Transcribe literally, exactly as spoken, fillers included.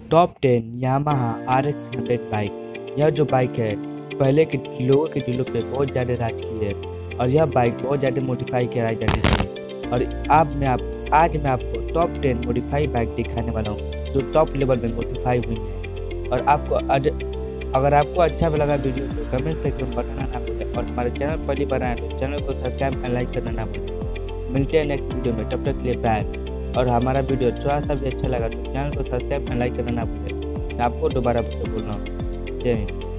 Top ten Yamaha R X hundred bike. यह जो bike है पहले के लोगों के दिलों पे बहुत ज़्यादा राज की है और यह बाइक बहुत ज़्यादा मॉडिफाई कराई जाती थी। और अब मैं आप आज मैं आपको टॉप टेन मॉडिफाई बाइक दिखाने वाला हूँ जो टॉप लेवल में मॉडिफाई हुई है। और आपको अड, अगर आपको अच्छा लगा वीडियो तो कमेंट सेक्शन में बताना ना भूलें और हमारे चैनल पहली बार आए तो चैनल को सब्सक्राइब और लाइक करना ना भूलें। मिलते हैं नेक्स्ट वीडियो में, तब तक के लिए बाय। और हमारा वीडियो थोड़ा सा भी अच्छा लगा तो चैनल को सब्सक्राइब और लाइक करना ना भूलें। मैं आपको दोबारा से बोल रहा हूँ, जय हिंद।